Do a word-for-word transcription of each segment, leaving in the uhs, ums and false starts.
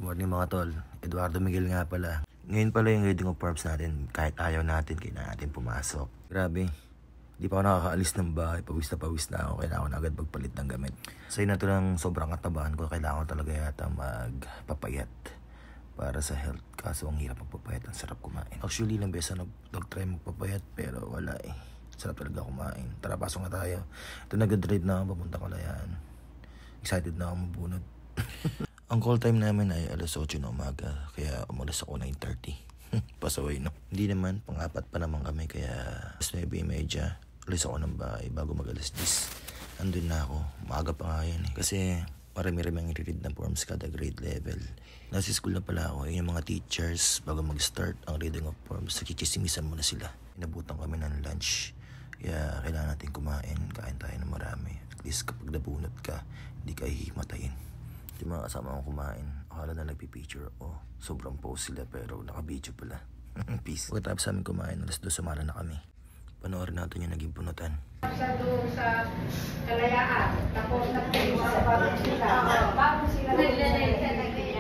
Morning mga tol, Eduardo Miguel nga pala. Ngayon pala yung reading of forms natin. Kahit ayaw natin, kailangan natin pumasok. Grabe, di pa ako nakakaalis ng bahay. Pawis na pawis na ako, kailangan ko na agad magpalit ng gamit. Sa'yo na ito ng sobrang katabahan ko, kailangan ko talaga yata magpapayat para sa health. Kaso ang hirap magpapayat, ang sarap kumain. Actually, ilang beses na nag-try magpapayat pero wala eh. Sarap talaga kumain. Tara, pasok na tayo. Ito nag-drive na ako, papunta Kalayaan. Excited na ako mabunod. Ang call time namin ay alas otso na umaga, kaya umalis ako nine thirty. Pasaway no? Hindi naman, pang-apat pa naman kami, kaya alas nuebe media, alis ako ng bahay bago mag alas diyes. Andun na ako, maaga pa nga yan eh. Kasi marami-rami ang i-read na forms kada grade level. Nasa school na pala ako, yung mga teachers, bago mag-start ang reading of forms, nakikisimisan muna sila. Inabutan kami ng lunch, kaya kailangan natin kumain, kain tayo ng marami. At least kapag nabunot ka, hindi ka hihimatayin. Yung mga kasama kong kumain, akala na nagpipicture ako. Sobrang pose sila pero naka-video pala. Peace. Pagkatapos sa amin kumain, alas dos sumala na kami. Panoorin natin yung naging punutan. Sa doon sa Kalayaan, tapos nagpiliwa sa bagong sila. Bagong sila naglalay sa naglalay.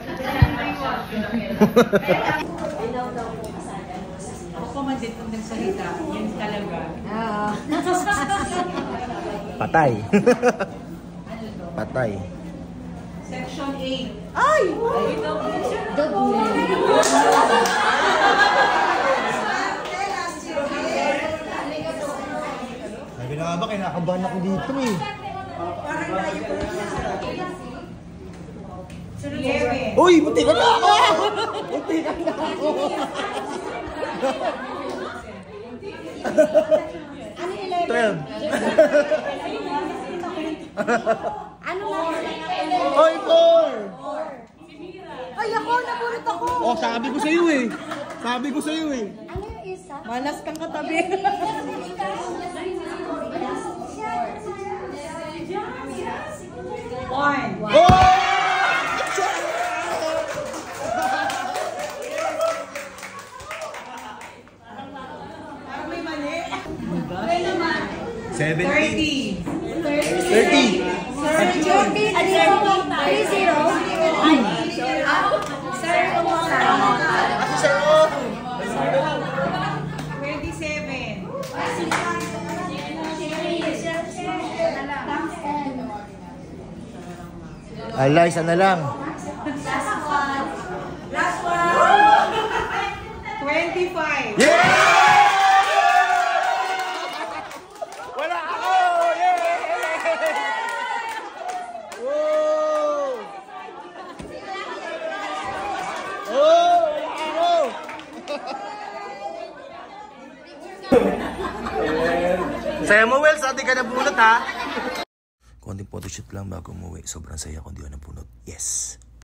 Ako pa man din kung nagsalita, yun talaga. Patay. Patay. Section eight. Ay! Sabi na nga ba, kinakabahan ako dito eh. Parang tayo po eleven. Uy, buti ka na ako! Buti ka na ako! Ano eleven? twelve. Ano na? Oy, four! Ay, ako! Nabunot ako! Oh, sabi ko sa'yo eh. Sabi ko sa'yo eh. Ano yung isa? Malas kang katabi. One. Oh! Parang may mali. seventeen. thirty. thirty. Jordi, three zero. Ay, sir, kumusta? Kasi sir, oh! twenty-seven. Ala, isa na lang. Last one. twenty-five. Yeah! Wala ako! Yeah! Whoa! Oh! Wala ako! Saya mo, Wells, ate ka nabunot ha? Konting photoshoot lang bago umuwi. Sobrang saya kung di ako nabunot. Yes!